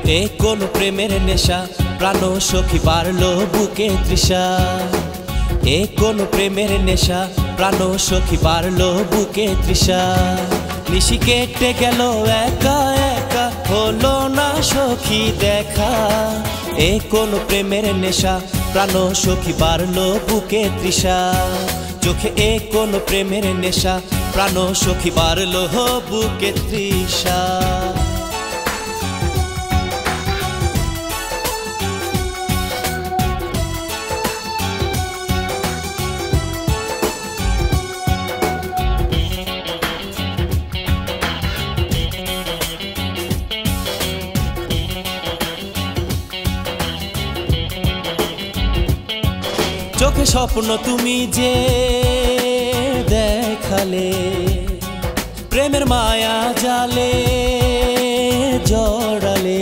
এ কোন প্রেমের নেশা প্রাণ সখী বাড়লো বুকে তৃষা। এ কোন প্রেমের নেশা প্রাণ সখী বাড়লো বুকে তৃষা। নিশি কেটে গেল একা একা হলো না সখী দেখা। এ কোন প্রেমের নেশা প্রাণ সখী বাড়লো বুকে তৃষা। চোখে এ কোন প্রেমের নেশা প্রাণ সখী বাড়লো বুকে তৃষা। চোখে স্বপ্ন তুমি যে দেখালে, প্রেমের মায়া জালে জড়ালে।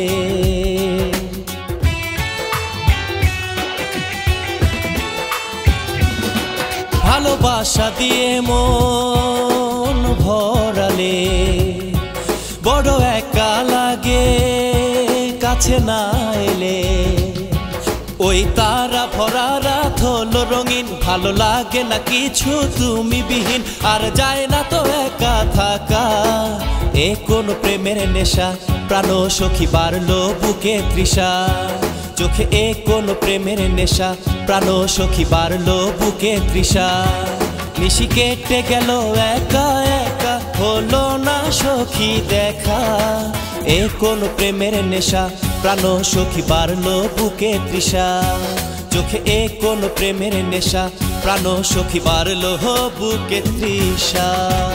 ভালোবাসা দিয়ে মন ভরালে, বড় একা লাগে কাছে না এলে। ওই তারা ভরা রাত হলো রঙিন, ভালো লাগে না কিছু তুমি বিহীন, আর যায় না তো একা থাকা। এ কোন প্রেমের নেশা প্রাণ সখী বাড়লো বুকে তৃষা। চোখে এ কোন প্রেমের নেশা প্রাণ সখী বাড়লো বুকে তৃষা। নিশি কেটে গেল একা একা হলো না সখী দেখা। এ কোন প্রেমের নেশা প্রাণ সখী বাড়লো বুকে তৃষা। চোখে এ কোন প্রেমের নেশা প্রাণ সখী বাড়লো বুকে তৃষা।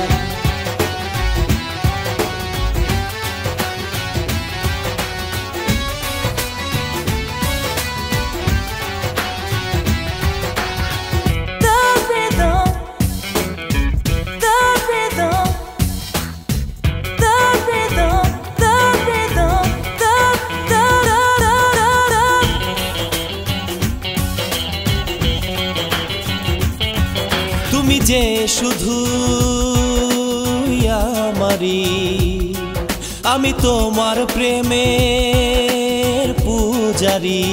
তুমি যে শুধু আমারি, আমি তোমার প্রেমের পূজারি।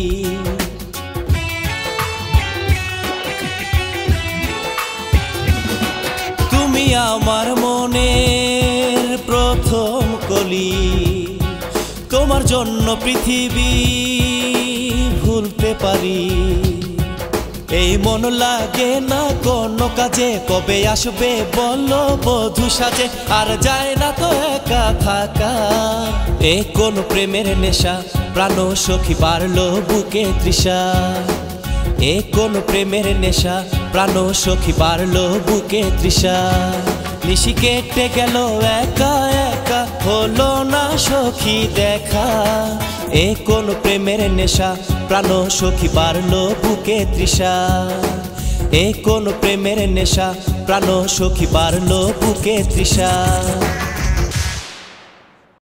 তুমি আমার মনের প্রথম কলি, তোমার জন্য পৃথিবী ভুলতে পারি। এই মন লাগে না কোনো কাজে, কবে আসবে বলো বধূ সাজে, আর যায় না তো একা থাকা। এ কোন প্রেমের নেশা প্রাণ সখী বাড়লো বুকে তৃষা। এ কোন প্রেমের নেশা প্রাণ সখী বাড়লো বুকে তৃষা। নিশি কেটে গেল একা একা হলো না সখী দেখা। এ কোন প্রেমের নেশা প্রাণ সখী বাড়লো বুকে তৃষা। এ কোন প্রেমের নেশা প্রাণ সখী বাড়লো বুকে তৃষা।